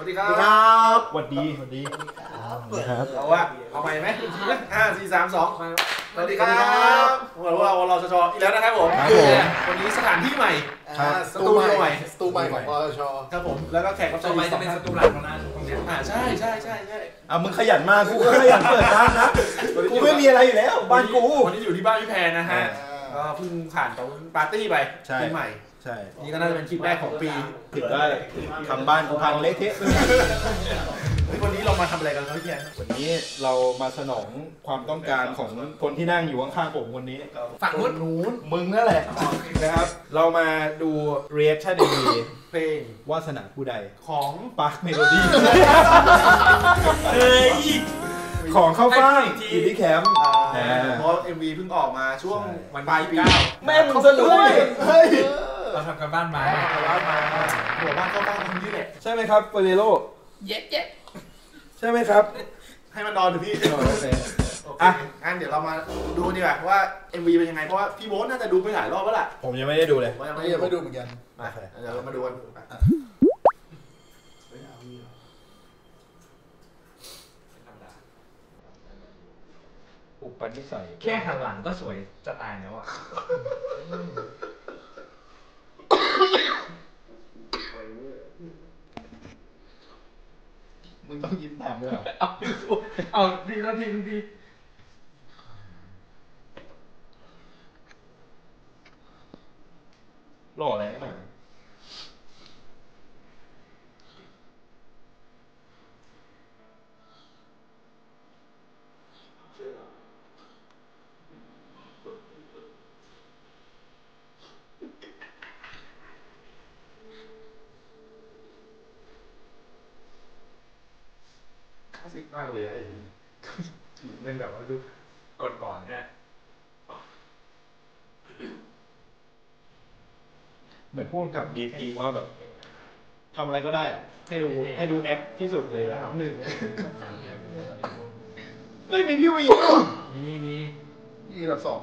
วัสดีครับสวัสดีครับเอาว่าเอาใหม่ไหมอีกทีนะ5 4 3 2สวัสดีครับพวกเราชชอีกแล้วนะครับผมวันนี้สถานที่ใหม่สตูดิโอใหม่ของปชครับผมแล้วก็แขกรับเชิญจะเป็นสตูหลักของหน้าตรงนี้ใช่มึงขยันมากกูก็ขยันเปิดร้านนะกูไม่มีอะไรอยู่แล้วบ้านกูวันนี้อยู่ที่บ้านพี่แพรนะฮะก็เพิ่งผ่านตอนปาร์ตี้ไปปีใหม่ใช่นี่ก็น่าจะเป็นคลิปแรกของปีถึงได้ทำบ้านกูพังเละเทะวันนี้เรามาทำอะไรกันครับพี่แพรวันนี้เรามาสนองความต้องการของคนที่นั่งอยู่ข้างๆผมคนนี้ฝั่งนู้นมึงนั่นแหละนะครับเรามาดู reaction MV เพลงวาสนาผู้ใดของ Spark Melody ของเข้าฟ้างอินดี้แคมป์เพราะ MV เพิ่งออกมาช่วงวันปลายปีแม่มึงสนุกเฮ้ยเราทำกันบ้านมาหัวบ้านเข้าบ้านตรงนี้แหละใช่ไหมครับเปเรโลเย็ดใช่ไหมครับให้มันนอนดูพี่งั้นเดี๋ยวเรามาดูดีกว่าว่า MV เป็นยังไงเพราะว่าพี่โบ๊ทน่าจะดูไปหลายรอบแล้วล่ะผมยังไม่ได้ดูเลยยังไม่ดูเหมือนกันเดี๋ยวเรามาดูกันอุปนิสัยแค่หันหลังก็สวยจะตายแล้วอ่ะมึงต้องยิ้มตามด้วยเอาดีแล้วดีหล่ออะไรกันสิกมากเลยไอ้เรื่องแบบว่าดูก่อนเนี่ยเหมือนพูดกับดีว่าแบบทำอะไรก็ได้ให้ดูแอคที่สุดเลยแล้วหนึ่งไม่มีพี่วีนี่ระดับ2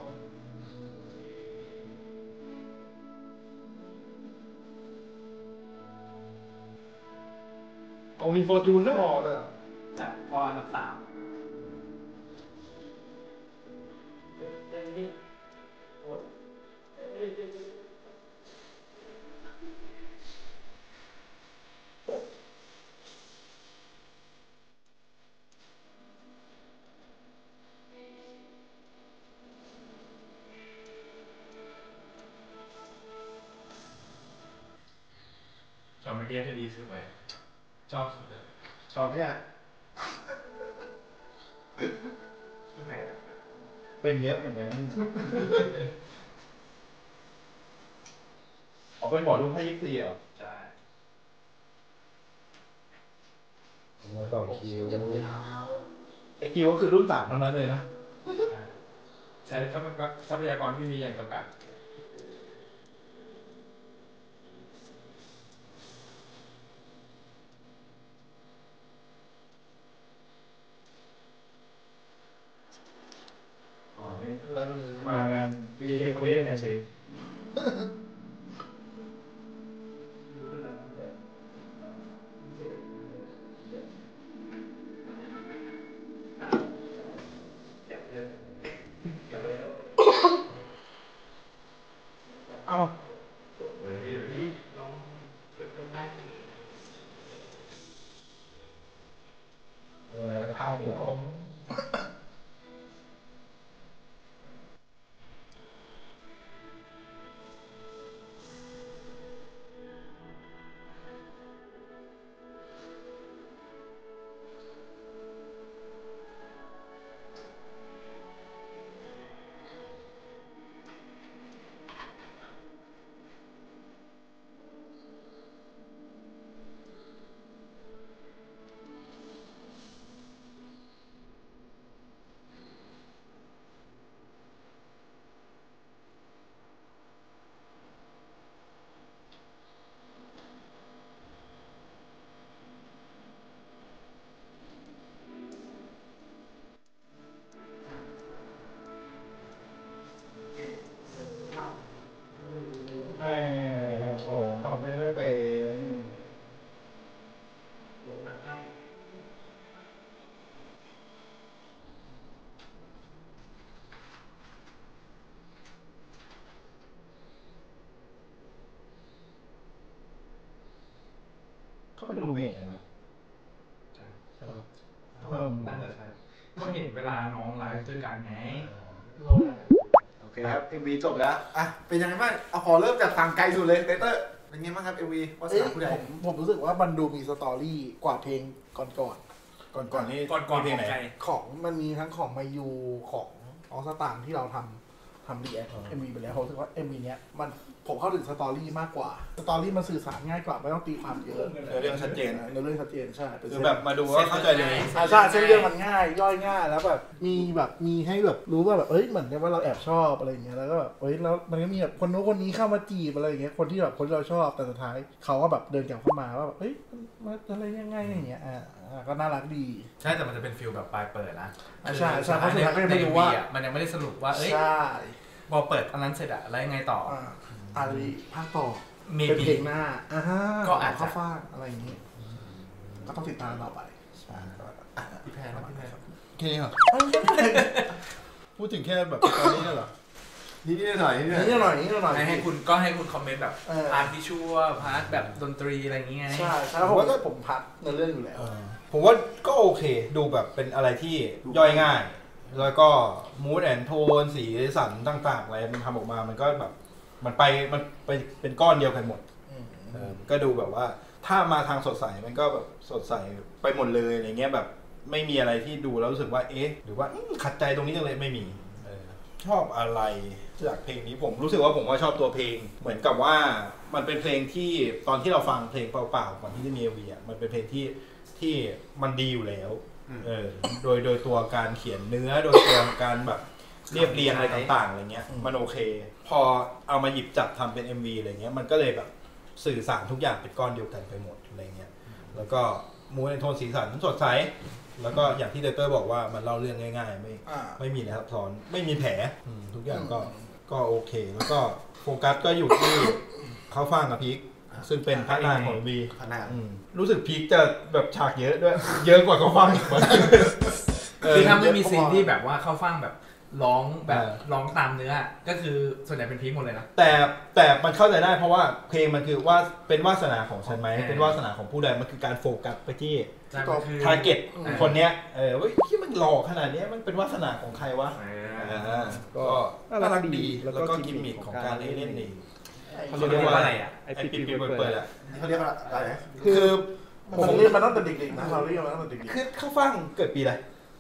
เอามีฟอร์จูนแล้วเลยพออันดับ3จอมเกียร์ที่ดีสุดเลยชอบสุดเลยชอบเนี่ยเป็นเยอะเหมือนกันเป็นหมอดูให้ยิปซีเหรอใช่ต่อคิวไอคิวก็คือรุ่น3เท่านั้นเลยนะใช้ทรัพยากรที่มีอย่างจำกัดมางานวีเอคุยกันเฉยเอาข้าวหมูเขาก็ดูเองนะใช่นั่นแหละใช่ก็เห็นเวลาน้องไลฟ์ด้วยกันไงโอเคครับ MV จบแล้วอ่ะเป็นยังไงบ้างเอาขอเริ่มจากฝั่งไกลสุดเลยเตอร์เป็นไงบ้างครับ MV ว่าสาวผู้ใดผมรู้สึกว่ามันดูมีสตอรี่กว่าเพลงก่อนนี่ก่อนเพลงไหนของมันมีทั้งของมายูของออสตางที่เราทำรีแอคMVไปแล้วผมรู้สึกว่า MV เนี้ยผมเข้าถึงสตอรี่มากกว่าสตอรี่มันสื่อสารง่ายกว่าไม่ต้องตีความเยอะเรื่องชัดเจนใช่คือแบบมาดูว่าเข้าใจเลยใช่เส้นเรื่องมันง่ายย่อยง่ายแล้วแบบมีให้แบบรู้ว่าแบบเหมือนว่าเราแอบชอบอะไรอย่างเงี้ยแล้วก็แบบแล้วมันก็มีแบบคนโน้นคนนี้เข้ามาจีบอะไรอย่างเงี้ยคนที่เราชอบแต่สุดท้ายเขาก็แบบเดินกลับเข้ามาว่าแบบมาอะไรยังไงอย่างเงี้ยก็น่ารักดีใช่แต่มันจะเป็นฟิลแบบปลายเปิดนะใช่เพราะสุดท้ายก็ไม่รู้ว่ามันยังไม่ได้สรุปว่าใช่พอเปิดอันนั้นเสร็จอะแล้วยังไงต่ออะไรภาคต่อเป็นเพลงหน้าก็อาจจะฟ้าอะไรอย่างนี้ก็ต้องติดตามต่อไปใช่พี่แพรครับแค่นี้เหรอพูดถึงแค่แบบตอนนี้เหรอนิดหน่อยให้คุณคอมเมนต์แบบพาร์ทวิชวลพาร์ทแบบดนตรีอะไรอย่างเงี้ยใช่ผมว่าผมพาร์ทในเรื่องอยู่แล้วผมว่าก็โอเคดูแบบเป็นอะไรที่ย่อยง่ายแล้วก็มูดแอนโทนสีสันต่างๆอะไรมันทำออกมามันก็แบบมันไปเป็นก้อนเดียวกันหมดก็ดูแบบว่าถ้ามาทางสดใสมันก็แบบสดใสไปหมดเลยอะไรเงี้ยแบบไม่มีอะไรที่ดูแล้วรู้สึกว่าหรือว่าขัดใจตรงนี้จังเลยไม่มีชอบอะไรจากเพลงนี้ผมรู้สึกว่าผมชอบตัวเพลงเหมือนกับว่ามันเป็นเพลงที่ตอนที่เราฟังเพลงเปล่าๆก่อนที่จะมี MV อ่ะมันเป็นเพลงที่มันดีอยู่แล้วโดยตัวการเขียนเนื้อโดยตัวการแบบเรียบเรียงอะไรต่างๆอะไรเงี้ยมันโอเคพอเอามาหยิบจับทำเป็น MV อะไรเงี้ยมันก็เลยแบบสื่อสารทุกอย่างเป็นก้อนเดียวกันไปหมดอะไรเงี้ยแล้วก็มูดในโทนสีสันสดใสแล้วก็อย่างที่เดเตอร์บอกว่ามันเล่าเรื่องง่ายๆไม่มีอะไรซับซ้อนไม่มีแผลทุกอย่างก็โอเคแล้วก็โฟกัสก็อยู่ที่เขาฟังกับพีคซึ่งเป็นพระนางของวีรู้สึกพีคจะแบบฉากเยอะด้วยเยอะกว่าเขาฟังอีกคือถ้าไม่มีซีนที่แบบว่าเขาฟังแบบร้องตามเนื้อก็คือส่วนใหญ่เป็นพีคหมดเลยนะแต่มันเข้าใจได้เพราะว่าเพลงมันคือว่าเป็นวาสนาของฉันไหมเป็นวาสนาของผู้ใดมันคือการโฟกัสไปที่ทาร์เก็ตคนเนี้ยที่มันหล่อขนาดนี้มันเป็นวาสนาของใครวะก็น่ารักดีแล้วก็กิมมิคของการเล่นนี่เขาเรียกว่าอะไรอ่ะไอปีเปิดอ่ะเขาเรียกว่าอะไรคือผมเรียนมาตั้งแต่เด็กๆนะเราเรียนมาตั้งแต่เด็กๆคือเข้าฟังเกิดปีอะไร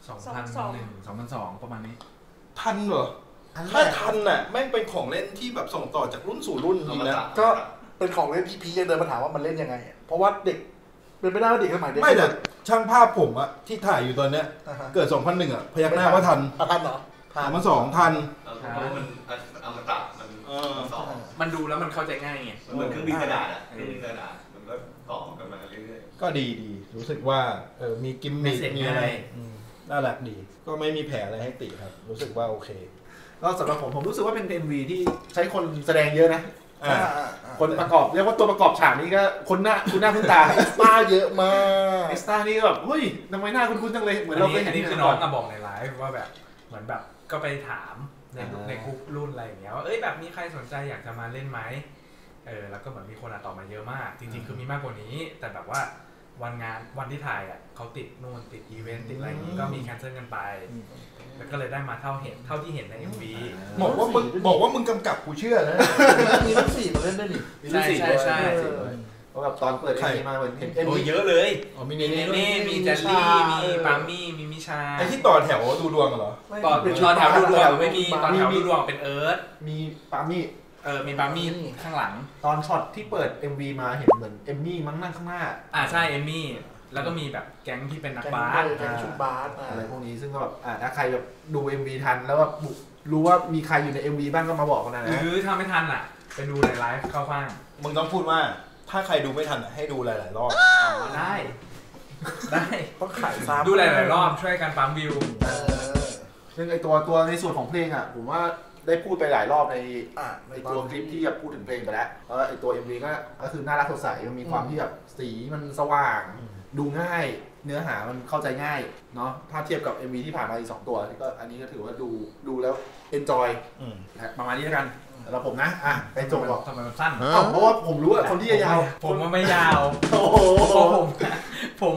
2001 2002ประมาณนี้ทันเหรอถ้าทันน่ะแม่งเป็นของเล่นที่แบบส่งต่อจากรุ่นสู่รุ่นจริงนะก็เป็นของเล่นที่พียังเดินมาถามว่ามันเล่นยังไงเพราะว่าเด็กเป็นไม่ได้ว่าเด็กสมัยเด็กไม่แต่ช่างภาพผมอะที่ถ่ายอยู่ตอนเนี้ยเกิด2001อะพยักหน้าว่าทันเหรอ 2002ทันเพราะมันอมตะมันดูแล้วมันเข้าใจง่ายไงเหมือนเครื่องบินกระดาษอะเครื่องบินกระดาษมันก็ต่อกันมาเรื่อยๆก็ดีรู้สึกว่ามีกิมมิคมีอะไรน่ารักดีก็ไม่มีแผลอะไรให้ติครับรู้สึกว่าโอเคก็สำหรับผมรู้สึกว่าเป็น MV ที่ใช้คนแสดงเยอะนะคนประกอบเรียกว่าตัวประกอบฉากนี้ก็คุณหน้าคุณตาตาเยอะมากเอสตานี่แบบเฮ้ยทำไมหน้าคุ้นๆจังเลยเหมือนเราเคยเห็นนี่คือน้องมาบอกในไลฟ์ว่าแบบเหมือนแบบก็ไปถามในกลุ่มรุ่นอะไรอย่างเงี้ยว่าแบบมีใครสนใจอยากจะมาเล่นไหมแล้วก็เหมือนมีคนตอบมาเยอะมากจริงๆคือมีมากกว่านี้แต่แบบว่าวันที่ถ่ายอ่ะเขาติดนู่นติดอีเวนต์ติดอะไรอย่างงี้ก็มีแคนเซิลกันไปแล้วก็เลยได้มาเท่าที่เห็นใน MV บอกว่ามึงกำกับกูเชื่อนะมีทั้ง4มาเล่นได้ดิใช่เพราะแบบตอนเปิดเอ็มวีมาเหมือนเห็นเยอะเลยมีเนมีแจลลี่มีปามี่มีมิชาไอที่ต่อแถวดูดวงเหรอต่อแถวดูดวงไม่มีต่อแถวดูดวงเป็นเอิร์ธมีปามี่มีปามี่ข้างหลังตอนช็อตที่เปิด MV มาเห็นเหมือนเอมมี่มั้งนั่งข้างหน้าใช่เอมมี่แล้วก็มีแบบแก๊งที่เป็นนักบาสแก๊งชุดบาสอะไรพวกนี้ซึ่งก็แบบถ้าใครแบบดู MV ทันแล้วแบบรู้ว่ามีใครอยู่ใน MV บ้างก็มาบอกกันนะหรือถ้าไม่ทันไปดูในไลฟ์เข้าฟังมึงต้องพูดว่าถ้าใครดูไม่ทันให้ดูหลายๆรอบได้ต้องขายซ้ำดูหลายๆรอบช่วยกันปั๊มวิวซึ่งไอตัวในส่วนของเพลงผมว่าได้พูดไปหลายรอบในตัวคลิปที่แบบพูดถึงเพลงไปแล้วไอตัว MV ก็คือน่ารักสดใสมันมีความที่แบบสีมันสว่างดูง่ายเนื้อหามันเข้าใจง่ายเนาะถ้าเทียบกับ MV ที่ผ่านมาอีก2ตัวก็อันนี้ก็ถือว่าดูแล้ว enjoy ประมาณนี้แล้วกันสำหรับผมนะไปจบหรอกทำไมมันสั้นเพราะว่าผมรู้ว่าคนที่ยาวผมว่าไม่ยาวโอ้โห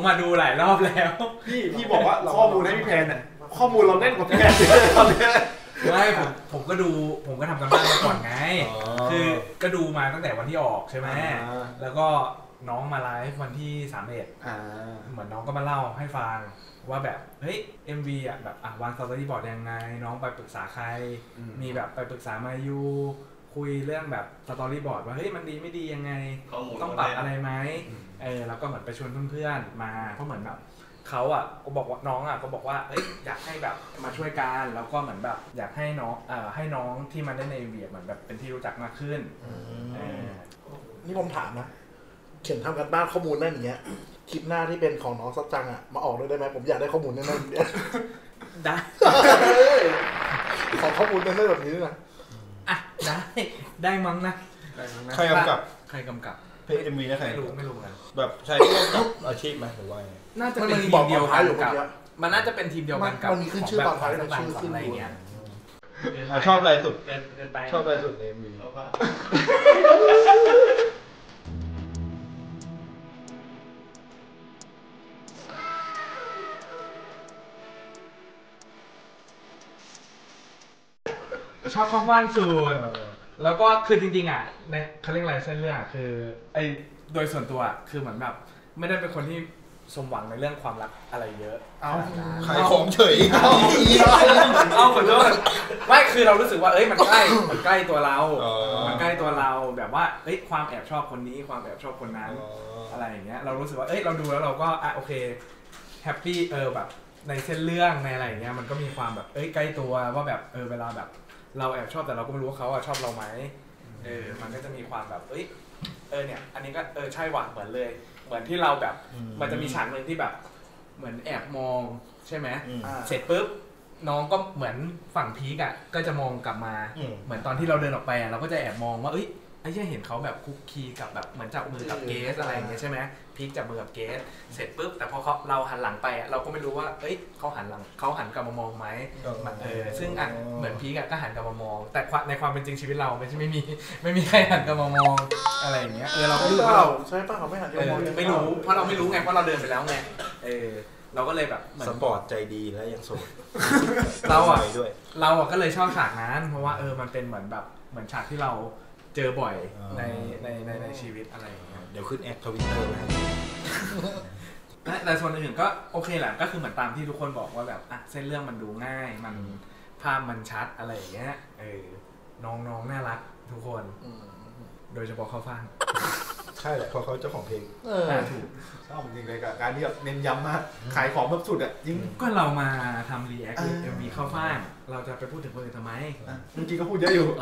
มาดูหลายรอบแล้วพี่บอกว่าข้อมูลให้พี่แพนเนี่ยข้อมูลเราแน่นกว่าพี่แพนตอนนี้ไม่ผมก็ดูผมก็ทำกันบ้านมาก่อนไงคือก็ดูมาตั้งแต่วันที่ออกใช่ไหมแล้วก็น้องมาไลฟ์วันที่31เหมือนน้องก็มาเล่าให้ฟังว่าแบบเฮ้ย MV อ่ะแบบวางสตอรี่บอร์ดยังไงน้องไปปรึกษาใครมีแบบไปปรึกษามายูคุยเรื่องแบบสตอรี่บอร์ดว่าเฮ้ยมันดีไม่ดียังไงต้องปรับอะไรไหมแล้วก็เหมือนไปชวนเพื่อนๆมาเพราะเหมือนแบบเขาอ่ะก็บอกว่าน้องอ่ะก็บอกว่าเอ้ยอยากให้แบบมาช่วยกันแล้วก็เหมือนแบบอยากให้น้องที่มาเล่นใน MV เหมือนแบบเป็นที่รู้จักมากขึ้นนี่ผมถามนะเขียนทำกันบ้านข้อมูลนั่นอย่างเงี้ยคลิปหน้าที่เป็นของน้องซับจังอ่ะมาออกได้ไหมผมอยากได้ข้อมูลแน่ๆเนี่ยได้ขอข้อมูลแน่ๆแบบนี้ด้วยนะได้มั้งนะใครกำกับเพลง MV นะใครไม่รู้นะแบบใช้ร่วมกับอาชีพไหมหรือว่าน่าจะเป็นทีมเดียวกันกับมันน่าจะเป็นทีมเดียวกันกับมันมีขึ้นชื่อตอนท้ายเป็นชื่อขึ้นอะไรเงี้ยชอบอะไรสุดชอบอะไรสุดใน MV ชอบข้างว่างสุดแล้วก็คือจริงๆอ่ะในเขาเรียกอะไรเส้นเรื่องคือโดยส่วนตัวคือเหมือนแบบไม่ได้เป็นคนที่สมหวังในเรื่องความรักอะไรเยอะขายของเฉยเอาขอโทษไม่คือเรารู้สึกว่ามันใกล้ตัวเรามันใกล้ตัวเราแบบว่าความแอบชอบคนนี้ความแอบชอบคนนั้นอะไรอย่างเงี้ยเรารู้สึกว่าเราดูแล้วเราก็โอเคแฮปปี้แบบในเส้นเรื่องในอะไรอย่างเงี้ยมันก็มีความแบบใกล้ตัวว่าแบบเวลาแบบเราแอบชอบแต่เราก็ไม่รู้ว่าเขาชอบเราไหมมันก็จะมีความแบบเนี่ยอันนี้ก็ใช่หว่ะเหมือนเลยเหมือนที่เราแบบมันจะมีฉากนึงที่แบบเหมือนแอบมองใช่ไหมเสร็จปุ๊บน้องก็เหมือนฝั่งพีกอ่ะก็จะมองกลับมาเหมือนตอนที่เราเดินออกไปเราก็จะแอบมองว่าไอ้ที่เห็นเขาแบบคุกคีกับแบบเหมือนจับมือกับเกสอะไรอย่างเงี้ยใช่ไหมพีกจับมือกับเกสเสร็จปุ๊บแต่พอเราหันหลังไปเราก็ไม่รู้ว่าเขาหันกลับมามองไหมซึ่งเหมือนพีกก็หันกลับมามองแต่ในความเป็นจริงชีวิตเราไม่มีใครหันกลับมามองอะไรอย่างเงี้ยเราก็รู้ว่าใช่ป่ะเขาไม่หันกลับมามองไม่รู้เพราะเราไม่รู้ไงเพราะเราเดินไปแล้วไงเราก็เลยแบบสปอร์ตใจดีและยังโสดเราก็เลยชอบฉากนั้นเพราะว่ามันเป็นเหมือนแบบเหมือนฉากที่เราเจอบ่อยในชีวิตอะไรอย่างเงี้ยเดี๋ยวขึ้นแอด Twitter ไว้แต่ส่วนอื่นก็โอเคแหละก็คือเหมือนตามที่ทุกคนบอกว่าแบบเส้นเรื่องมันดูง่ายมันภาพมันชัดอะไรอย่างเงี้ยน้องน่ารักทุกคนโดยเฉพาะเขาฟังใช่แหละเพราะเขาเจ้าของเพลงถูกชอบจริงเลยกับการที่แบบเน้นย้ำมากขายของแบบสุดอ่ะจริงก็เรามาทำรีแอค MV เข้าฟ้างเราจะไปพูดถึงคนอื่นทำไมจริงๆก็พูดเยอะอยู่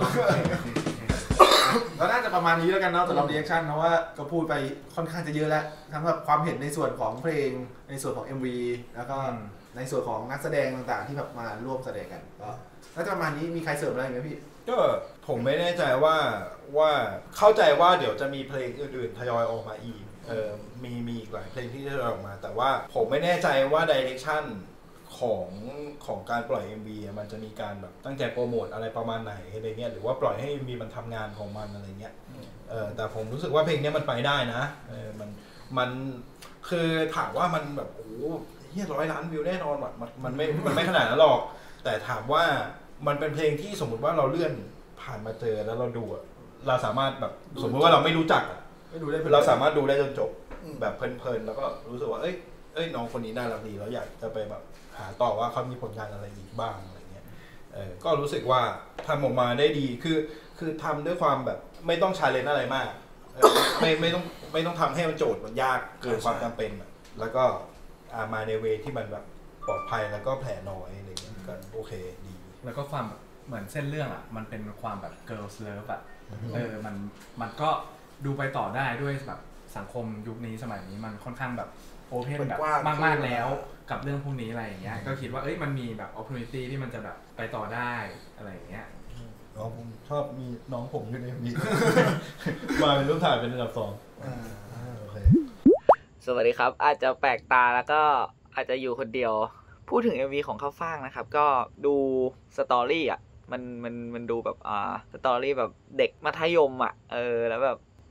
แล้วน่าจะประมาณนี้แล้วกันเนาะสำหรับรีแอคชั่นนะว่าก็พูดไปค่อนข้างจะเยอะแล้วทั้งแบบความเห็นในส่วนของเพลงในส่วนของ MV แล้วก็ในส่วนของนักแสดงต่างๆที่แบบมาร่วมแสดงกันก็น่าจะประมาณนี้มีใครเสริมอะไรไหมพี่ก็ผมไม่แน่ใจว่าเข้าใจว่าเดี๋ยวจะมีเพลงอื่นๆทยอยออกมาอีกมีอีกหลายเพลงที่จะออกมาแต่ว่าผมไม่แน่ใจว่าไดเรคชั่นของการปล่อย MV มันจะมีการแบบตั้งใจโปรโมทอะไรประมาณไหนอะไรเงี้ยหรือว่าปล่อยให้มีมันทำงานของมันอะไรเงี้ยแต่ผมรู้สึกว่าเพลงนี้มันไปได้นะมันคือถามว่ามันแบบโอ้เฮีย100 ล้านวิวแน่นอนว่ะมันไม่ขนาดนั้นหรอกแต่ถามว่ามันเป็นเพลงที่สมมติว่าเราเลื่อนผ่านมาเจอแล้วเราดูเราสามารถแบบสมมติว่าเราไม่รู้จักเราสามารถดูได้จนจบแบบเพลินๆแล้วก็รู้สึกว่าเอ้ยน้องคนนี้น่ารักดีแล้วอยากจะไปแบบหาต่อว่าเขามีผลงานอะไรอีกบ้างอะไรเงี้ยก็รู้สึกว่าทำออกมาได้ดีคือทำด้วยความแบบไม่ต้องชาเลนจ์อะไรมากไม่ต้องทำให้มันโจทย์มันยากเกินความจำเป็นแล้วก็มาในเวที่มันแบบปลอดภัยแล้วก็แผลน้อยอะไรเงี้ยก็โอเคดีแล้วก็ความเหมือนเส้นเรื่องมันเป็นความแบบ girls love มันก็ดูไปต่อได้ด้วยแบบสังคมยุคนี้สมัยนี้มันค่อนข้างแบบโอเพนแบบมากๆแล้วกับเรื่องพวกนี้อะไรอย่างเงี้ยก็คิดว่ามันมีแบบ opportunity ที่มันจะแบบไปต่อได้อะไรอย่างเงี้ยผมชอบมีน้องผมอยู่ในนี้มาเป็นรูปถ่ายเป็นอันดับ2โอเคสวัสดีครับอาจจะแปลกตาแล้วก็อาจจะอยู่คนเดียวพูดถึง MV ของข้าวฟ่างนะครับก็ดูสตอรี่มันดูแบบสตอรี่แบบเด็กมัธยมแล้วแบบ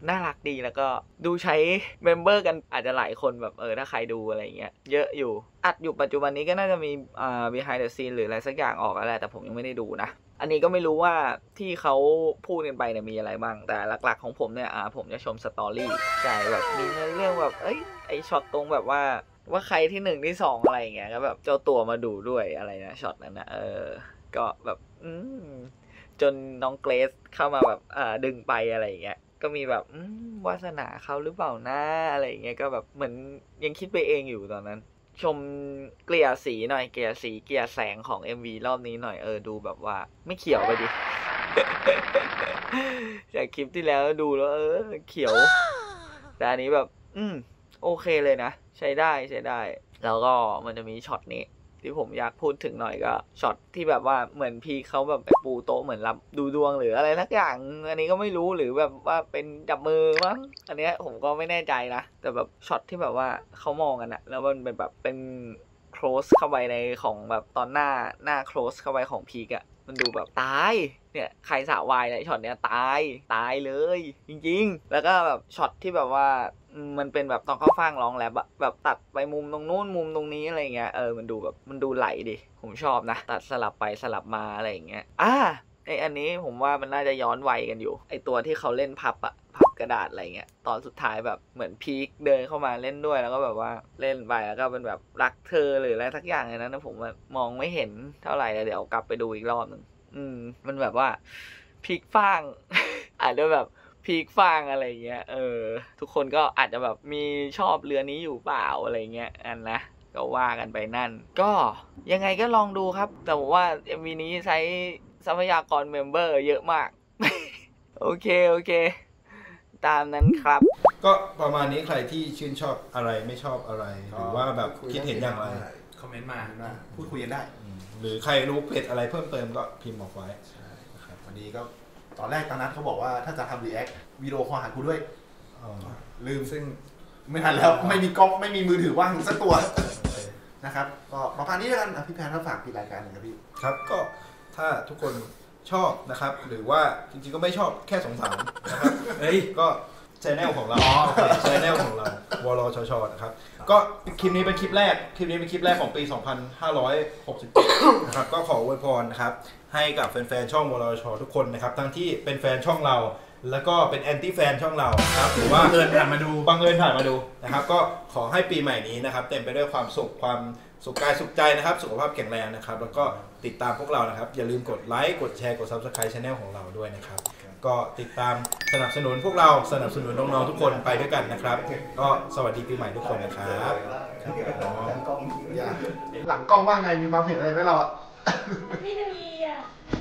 น่ารักดีแล้วก็ดูใช้เมมเบอร์กันอาจจะหลายคนแบบถ้าใครดูอะไรเงี้ยเยอะอยู่อัดอยู่ปัจจุบันนี้ก็น่าจะมีbehind the scene หรืออะไรสักอย่างออกแล้วแหละแต่ผมยังไม่ได้ดูนะอันนี้ก็ไม่รู้ว่าที่เขาพูดกันไปเนี่ยมีอะไรบ้างแต่หลักๆของผมเนี่ยผมจะชมสตอรี่ใช่แบบมีเรื่องแบบไอช็อตตรงแบบว่าใครที่1ที่2อะไรอย่างเงี้ยก็แบบเจ้าตัวมาดูด้วยอะไรนะช็อตนั้นนะก็แบบจนน้องเกรซเข้ามาแบบดึงไปอะไรอย่างเงี้ยก็มีแบบวาสนาเขาหรือเปล่านะอะไรอย่างเงี้ยก็แบบเหมือนยังคิดไปเองอยู่ตอนนั้นชมเกลี่ยสีหน่อยเกลี่ยสีเกลี่ยแสงของ MV รอบนี้หน่อยดูแบบว่าไม่เขียวไปดิ จากคลิปที่แล้วดูแล้วเขียวแต่อันนี้แบบโอเคเลยนะใช้ได้แล้วก็มันจะมีช็อตนี้ที่ผมอยากพูดถึงหน่อยก็ช็อตที่แบบว่าเหมือนพี่เขาแบบปูโต๊ะเหมือนรับดูดวงหรืออะไรสักอย่างอันนี้ก็ไม่รู้หรือแบบว่าเป็นจับมือมั้งอันนี้ผมก็ไม่แน่ใจนะแต่แบบช็อตที่แบบว่าเขามองกันอะแล้วมันเป็นแบบเป็นโคลสเข้าไปในของแบบตอนหน้าโคลสเข้าไปของพีกอะมันดูแบบตายเนี่ยใครสาววายในช็อตเนี้ยตายเลยจริงๆแล้วก็แบบช็อตที่แบบว่ามันเป็นแบบตอนเข้าฟังร้องแรปอะแบบตัดไปมุมตรงนู้นมุมตรงนี้อะไรเงี้ยมันดูแบบมันดูไหลดิผมชอบนะตัดสลับไปสลับมาอะไรอย่างเงี้ยอันนี้ผมว่ามันน่าจะย้อนวัยกันอยู่ไอตัวที่เขาเล่นพับกระดาษอะไรเงี้ยตอนสุดท้ายแบบเหมือนพีคเดินเข้ามาเล่นด้วยแล้วก็แบบว่าเล่นไปแล้วก็เป็นแบบรักเธอหรืออะไรทักอย่างเลยนะผมมองไม่เห็นเท่าไหร่เดี๋ยวกลับไปดูอีกรอบนึงมันแบบว่าพีคฟัง อาจจะแบบพีคฟังอะไรเงี้ยทุกคนก็อาจจะแบบมีชอบเรือนี้อยู่เปล่าอะไรเงี้ยนะก็ว่ากันไปนั่นก็ยังไงก็ลองดูครับแต่ผมว่า MV นี้ใช้ทรัพยากรเมมเบอร์เยอะมาก โอเคตามนั้นครับก็ประมาณนี้ใครที่ชื่นชอบอะไรไม่ชอบอะไรหรือว่าแบบคิดเห็นอย่างไรคอมเมนต์มาพูดคุยกันได้หรือใครรู้เพจอะไรเพิ่มเติมก็พิมพ์บอกไว้ครับวันนี้ก็ตอนแรกตอนนั้นเขาบอกว่าถ้าจะทำรีแอควิดีโอคอลหากูด้วยลืมซึ่งไม่ทันแล้วไม่มีกล้องไม่มีมือถือว่างสักตัวนะครับก็ประมาณนี้แล้วกันพี่แพนฝากปิดรายการหน่อยครับพี่ครับก็ถ้าทุกคนชอบนะครับหรือว่าจริงๆก็ไม่ชอบแค่สงสารนะครับก็channel ของเราchannel ของเราวลชชนะครับก็คลิปนี้เป็นคลิปแรกของปี 2567 นะครับก็ขออวยพรนะครับให้กับแฟนๆช่องวลชทุกคนนะครับทั้งที่เป็นแฟนช่องเราแล้วก็เป็นแอนตี้แฟนช่องเราครับหรือว่าบังเอิญผ่านมาดูนะครับก็ขอให้ปีใหม่นี้นะครับเต็มไปด้วยความสุขกายสุขใจนะครับสุขภาพแข็งแรงนะครับแล้วก็ติดตามพวกเรานะครับอย่าลืมกดไลค์กดแชร์กด Subscribe Channel ของเราด้วยนะครับก็ติดตามสนับสนุนพวกเราสนับสนุนน้องๆทุกคนไปด้วยกันนะครับก็สวัสดีปีใหม่ทุกคนนะครับหลังกล้องว่าไงมีความเห็นอะไรไหมเราไม่มีอ่ะ